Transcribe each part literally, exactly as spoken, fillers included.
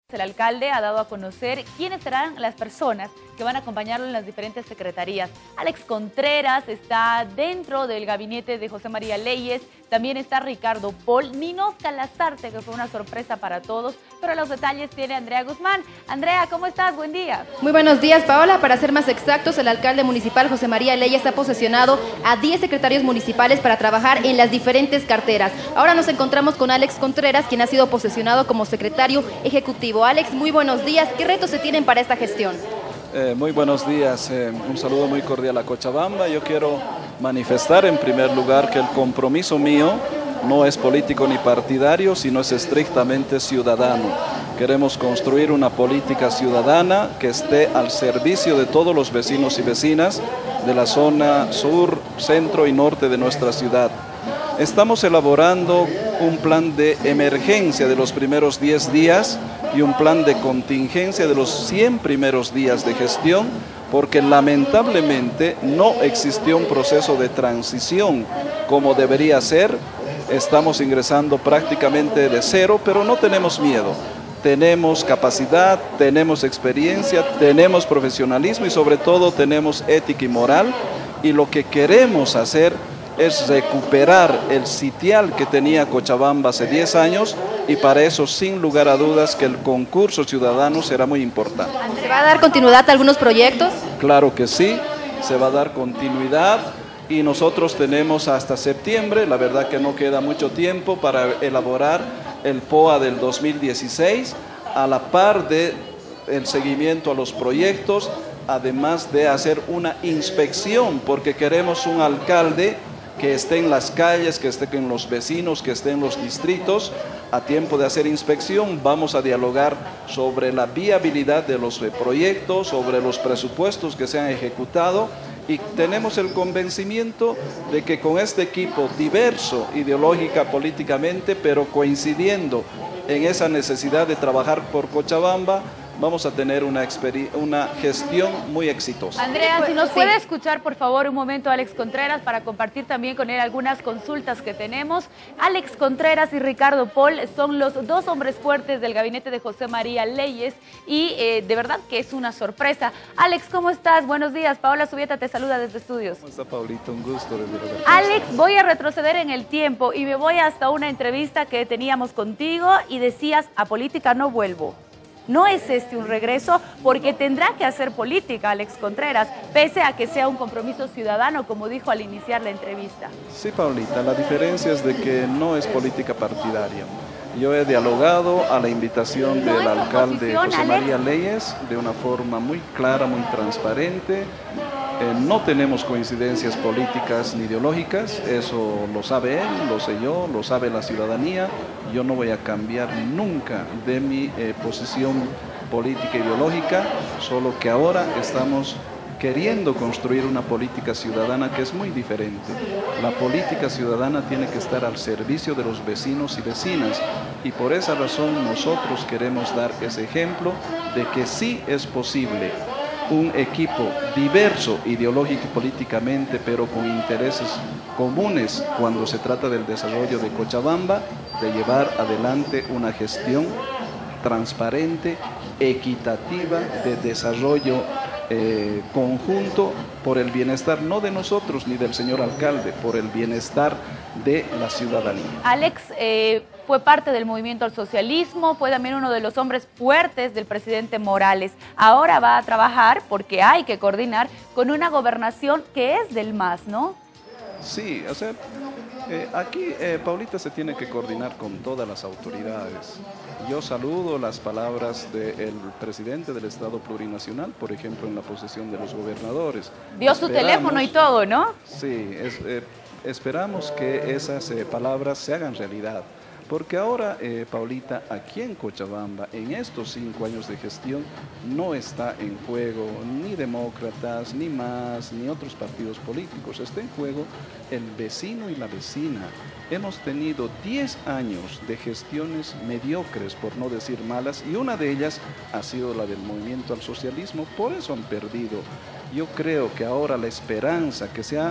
El alcalde ha dado a conocer quiénes serán las personas que van a acompañarlo en las diferentes secretarías. Alex Contreras está dentro del gabinete de José María Leyes, también está Ricardo Pol, Ninosca Lazarte, que fue una sorpresa para todos, pero los detalles tiene Andrea Guzmán. Andrea, ¿cómo estás? Buen día. Muy buenos días, Paola. Para ser más exactos, el alcalde municipal José María Leyes ha posesionado a diez secretarios municipales para trabajar en las diferentes carteras. Ahora nos encontramos con Alex Contreras, quien ha sido posesionado como secretario ejecutivo. Alex, muy buenos días. ¿Qué retos se tienen para esta gestión? Eh, muy buenos días, eh, un saludo muy cordial a Cochabamba. Yo quiero manifestar en primer lugar que el compromiso mío no es político ni partidario, sino es estrictamente ciudadano. Queremos construir una política ciudadana que esté al servicio de todos los vecinos y vecinas de la zona sur, centro y norte de nuestra ciudad. Estamos elaborando un plan de emergencia de los primeros diez días y un plan de contingencia de los cien primeros días de gestión, porque lamentablemente no existió un proceso de transición como debería ser. Estamos ingresando prácticamente de cero, pero no tenemos miedo. Tenemos capacidad, tenemos experiencia, tenemos profesionalismo y sobre todo tenemos ética y moral, y lo que queremos hacer es recuperar el sitial que tenía Cochabamba hace diez años, y para eso, sin lugar a dudas, que el concurso ciudadano será muy importante. ¿Se va a dar continuidad a algunos proyectos? Claro que sí, se va a dar continuidad y nosotros tenemos hasta septiembre, la verdad que no queda mucho tiempo para elaborar el P O A del dos mil dieciséis, a la par de el seguimiento a los proyectos, además de hacer una inspección, porque queremos un alcalde que esté en las calles, que esté con los vecinos, que esté en los distritos. A tiempo de hacer inspección vamos a dialogar sobre la viabilidad de los proyectos, sobre los presupuestos que se han ejecutado, y tenemos el convencimiento de que con este equipo diverso ideológica, políticamente, pero coincidiendo en esa necesidad de trabajar por Cochabamba, vamos a tener una, una gestión muy exitosa. Andrea, si nos puede escuchar por favor un momento Alex Contreras para compartir también con él algunas consultas que tenemos. Alex Contreras y Ricardo Pol son los dos hombres fuertes del gabinete de José María Leyes y eh, de verdad que es una sorpresa. Alex, ¿cómo estás? Buenos días. Paola Subieta te saluda desde Estudios. ¿Cómo está, Paulita? Un gusto. Desde Alex, voy a retroceder en el tiempo y me voy hasta una entrevista que teníamos contigo y decías, a política no vuelvo. No es este un regreso, porque tendrá que hacer política Alex Contreras, pese a que sea un compromiso ciudadano, como dijo al iniciar la entrevista. Sí, Paulita, la diferencia es de que no es política partidaria. Yo he dialogado a la invitación ¿No del alcalde José María Alex? Leyes de una forma muy clara, muy transparente. Eh, no tenemos coincidencias políticas ni ideológicas, eso lo sabe él, lo sé yo, lo sabe la ciudadanía. Yo no voy a cambiar nunca de mi eh, posición política ideológica, solo que ahora estamos queriendo construir una política ciudadana que es muy diferente. La política ciudadana tiene que estar al servicio de los vecinos y vecinas, y por esa razón nosotros queremos dar ese ejemplo de que sí es posible un equipo diverso ideológico y políticamente, pero con intereses comunes cuando se trata del desarrollo de Cochabamba, de llevar adelante una gestión transparente, equitativa, de desarrollo eh, conjunto por el bienestar no de nosotros ni del señor alcalde, por el bienestar de la ciudadanía. Alex eh, fue parte del movimiento al socialismo, fue también uno de los hombres fuertes del presidente Morales. Ahora va a trabajar, porque hay que coordinar, con una gobernación que es del M A S, ¿no? Sí, o sea, eh, aquí eh, Paulita se tiene que coordinar con todas las autoridades. Yo saludo las palabras del presidente del Estado Plurinacional, por ejemplo, en la posesión de los gobernadores. Dio su teléfono y todo, ¿no? Sí, es, eh, esperamos que esas eh, palabras se hagan realidad. Porque ahora, eh, Paulita, aquí en Cochabamba, en estos cinco años de gestión, no está en juego ni demócratas, ni M A S, ni otros partidos políticos. Está en juego el vecino y la vecina. Hemos tenido diez años de gestiones mediocres, por no decir malas, y una de ellas ha sido la del movimiento al socialismo. Por eso han perdido. Yo creo que ahora la esperanza que se ha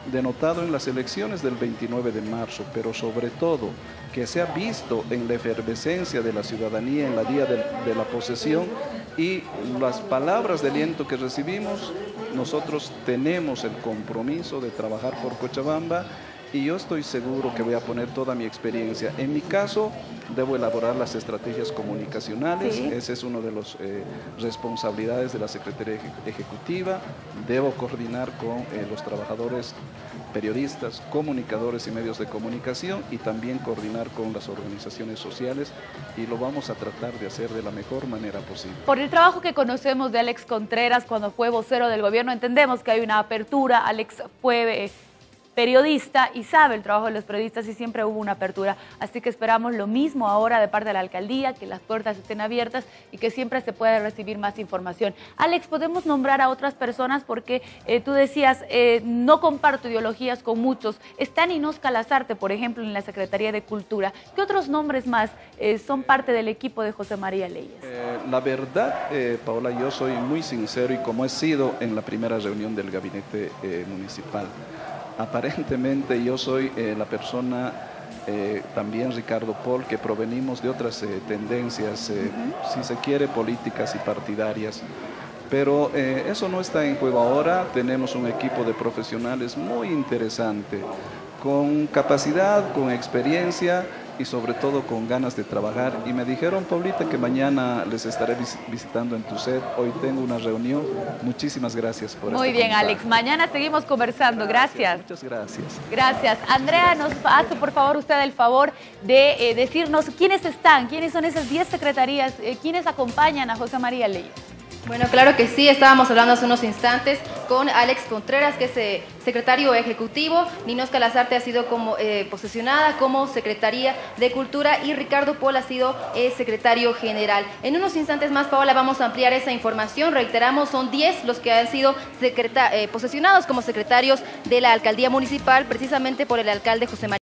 denotado en las elecciones del veintinueve de marzo, pero sobre todo que se ha visto en la efervescencia de la ciudadanía en la día de, de la posesión y las palabras de aliento que recibimos. Nosotros tenemos el compromiso de trabajar por Cochabamba y yo estoy seguro que voy a poner toda mi experiencia. En mi caso, debo elaborar las estrategias comunicacionales, sí. Ese es uno de las eh, responsabilidades de la Secretaría Ejecutiva. Debo coordinar con eh, los trabajadores, periodistas, comunicadores y medios de comunicación y también coordinar con las organizaciones sociales y lo vamos a tratar de hacer de la mejor manera posible. Por el trabajo que conocemos de Alex Contreras cuando fue vocero del gobierno, entendemos que hay una apertura. Alex fue eh, periodista y sabe el trabajo de los periodistas y siempre hubo una apertura. Así que esperamos lo mismo ahora de parte de la alcaldía, que las puertas estén abiertas y que siempre se pueda recibir más información. Alex, podemos nombrar a otras personas porque eh, tú decías, eh, no comparto ideologías con muchos. Está Ninosca Lazarte, por ejemplo, en la Secretaría de Cultura. ¿Qué otros nombres más eh, son parte del equipo de José María Leyes? Eh, la verdad, eh, Paola, yo soy muy sincero y como he sido en la primera reunión del gabinete eh, municipal, aparentemente yo soy eh, la persona, eh, también Ricardo Paul, que provenimos de otras eh, tendencias, eh, uh-huh. si se quiere, políticas y partidarias. Pero eh, eso no está en juego ahora. Tenemos un equipo de profesionales muy interesante, con capacidad, con experiencia y sobre todo con ganas de trabajar. Y me dijeron, Paulita, que mañana les estaré vis visitando en tu set. Hoy tengo una reunión. Muchísimas gracias por Muy bien, comentario. Alex. Mañana seguimos conversando. Gracias. Muchas gracias. Gracias. Andrea, nos hace por favor usted el favor de eh, decirnos quiénes están, quiénes son esas diez secretarías, eh, quiénes acompañan a José María Leyes. Bueno, claro que sí, estábamos hablando hace unos instantes con Alex Contreras, que es eh, secretario ejecutivo. Ninosca Lazarte ha sido como eh, posesionada como Secretaría de Cultura y Ricardo Paul ha sido eh, secretario general. En unos instantes más, Paola, vamos a ampliar esa información. Reiteramos, son diez los que han sido eh, posesionados como secretarios de la alcaldía municipal, precisamente por el alcalde José María.